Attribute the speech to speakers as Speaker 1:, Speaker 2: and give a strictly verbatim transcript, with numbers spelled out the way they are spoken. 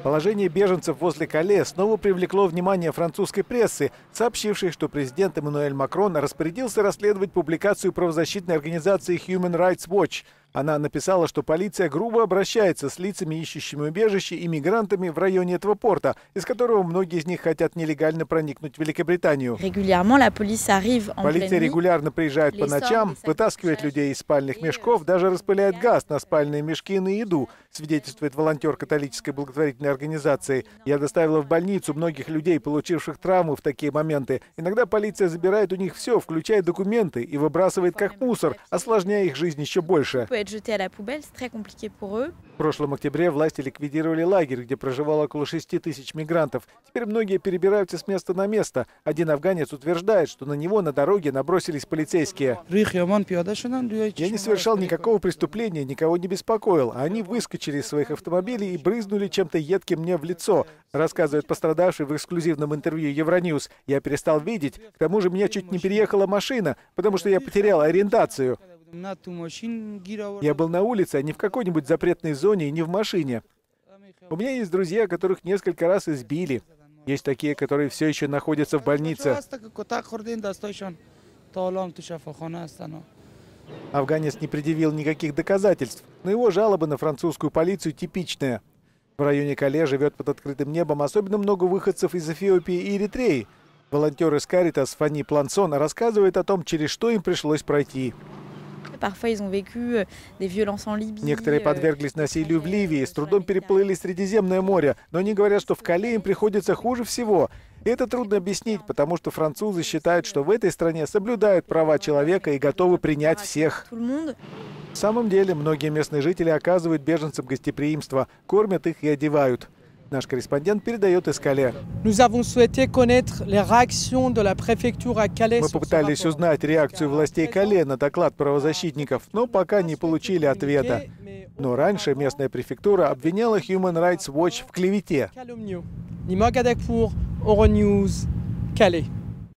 Speaker 1: Положение беженцев возле Кале снова привлекло внимание французской прессы, сообщившей, что президент Эммануэль Макрон распорядился расследовать публикацию правозащитной организации Human Rights Watch. Она написала, что полиция грубо обращается с лицами, ищущими убежище, и мигрантами в районе этого порта, из которого многие из них хотят нелегально проникнуть в Великобританию. Полиция регулярно приезжает по ночам, вытаскивает людей из спальных мешков, даже распыляет газ на спальные мешки и на еду, свидетельствует волонтер католической благотворительной организации. Я доставила в больницу многих людей, получивших травмы в такие моменты. Иногда полиция забирает у них все, включая документы, и выбрасывает как мусор, осложняя их жизнь еще больше. В прошлом октябре власти ликвидировали лагерь, где проживало около шести тысяч мигрантов. Теперь многие перебираются с места на место. Один афганец утверждает, что на него на дороге набросились полицейские. «Я не совершал никакого преступления, никого не беспокоил. А они выскочили из своих автомобилей и брызнули чем-то едким мне в лицо», рассказывает пострадавший в эксклюзивном интервью Евроньюз. «Я перестал видеть. К тому же меня чуть не переехала машина, потому что я потерял ориентацию. Я был на улице, а не в какой-нибудь запретной зоне и не в машине. У меня есть друзья, которых несколько раз избили. Есть такие, которые все еще находятся в больнице». Афганец не предъявил никаких доказательств, но его жалобы на французскую полицию типичные. В районе Кале живет под открытым небом особенно много выходцев из Эфиопии и Эритреи. Волонтер из Каритас Фанни Плансон рассказывает о том, через что им пришлось пройти. Некоторые подверглись насилию в Ливии, с трудом переплыли Средиземное море, но они говорят, что в Кале им приходится хуже всего. И это трудно объяснить, потому что французы считают, что в этой стране соблюдают права человека и готовы принять всех. На самом деле, многие местные жители оказывают беженцам гостеприимство, кормят их и одевают. Наш корреспондент передает из Кале. Мы попытались узнать реакцию властей Кале на доклад правозащитников, но пока не получили ответа. Но раньше местная префектура обвиняла Human Rights Watch в клевете.